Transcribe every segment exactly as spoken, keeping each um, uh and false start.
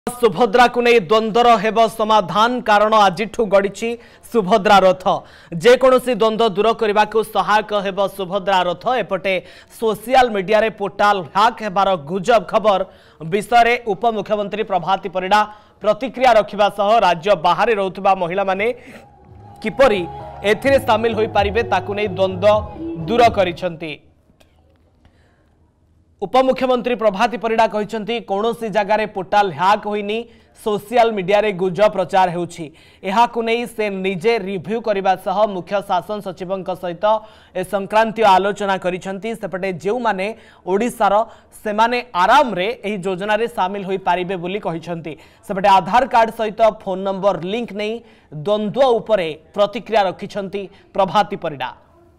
सुभद्रा को नहीं द्वंद्वर हेब समाधान कारण आज गड़ी सुभद्रा रथ जेकोसी द्वंद्व दूर करने को सहायक हेब सुभद्रा रथ एपटे सोशल मीडिया रे पोर्टाल हैक हेबार गुजब खबर विषय उपमुख्यमंत्री प्रभाती परिड़ा प्रतिक्रिया रखिबा सह राज्य बाहर रहउथबा महिला माने किपरि एथिरे शामिल होई पारिबे ताकु नै द्वंद्व दूर करिसंती। उपमुख्यमंत्री प्रभाती परिड़ा कहते कौनसी जगार पोर्टाल हैक होइनी सोशल मीडिया रे गुजब प्रचार होउछि एहाकु नै से निजे रिव्यू करबा सह मुख्य शासन सचिवंक सहित ए संक्रांतीय आलोचना करिसंती। सेपटे जेउ माने ओडिसार से माने आराम रे एही योजना रे शामिल होई पारिबे बोली कहिसंती। सेपटे आधार कार्ड सहित फोन नंबर लिंक नै द्वंद्व उपरे प्रतिक्रिया रखिसंती प्रभाती परिड़ा।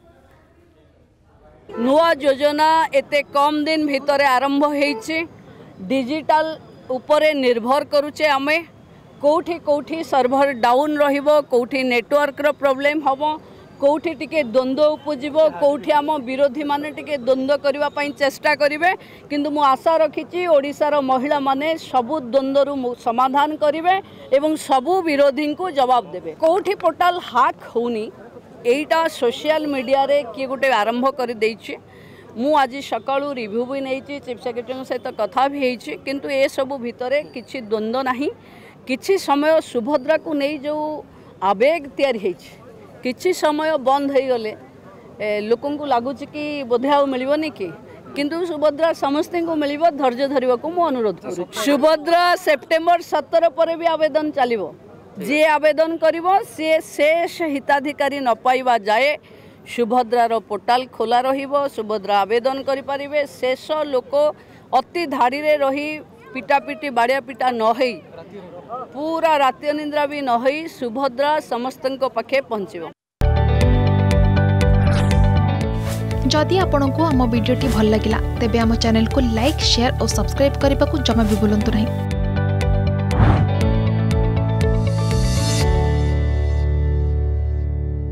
नुआ योजना एते कम दिन भितर आरंभ होइछि डिजिटल उपरे निर्भर करुचे आमे कोठी कोठी सर्भर डाउन रहिबो कोठी नेटवर्क रो प्रॉब्लम हबो कोठी टिके द्वंद्व उपजिबो कोठी आम विरोधी माने टिके द्वंद्व करबा पई चेष्टा करिवे किंतु मु आशा रखिछि ओडिसार महिला माने सबु द्वंद्वरु समाधान करिवे एवं सबु विरोधी को जवाब देबे। कोठी पोर्टल हैक होनी एटा सोशल मीडिया रे किए गोटे आरंभ कर देइछि मु आज सकाळु रिव्यू भी नहीं चीफ सेक्रेटरी सहित कथा भी होइछि किंतु ए सबु भितरे किछि द्वंद्व नाही किछि समय सुभद्रा को नहीं जो आवेग तैयारी होइछि किछि समय बंद हो गले लोकन को लागुछि कि बोधे आ मिलिबोनी कि किंतु सुभद्रा समस्त को मिलिबो धैर्य धरिबा को मु अनुरोध करू। सुभद्रा सेप्टेम्बर सत्रह पर भी आवेदन चलिबो जे आवेदन करिबो से शेष हिताधिकारी न पाइबा जाए सुभद्रार पोर्टाल खोला रहिबो सुभद्रा आवेदन करि परिबे शेष लोक अति धाड़ी रे रही पिटापिटी बाड़िया पिटा न होई पूरा राति अनिद्रा भी न होई सुभद्रा समस्तଙ୍କ पाखे पहुँचो। जदि आपंक आम भिडी भल लगा तेब आम चैनल को लाइक शेयर और सब्सक्राइब करने को जमा भी भूलु नहीं।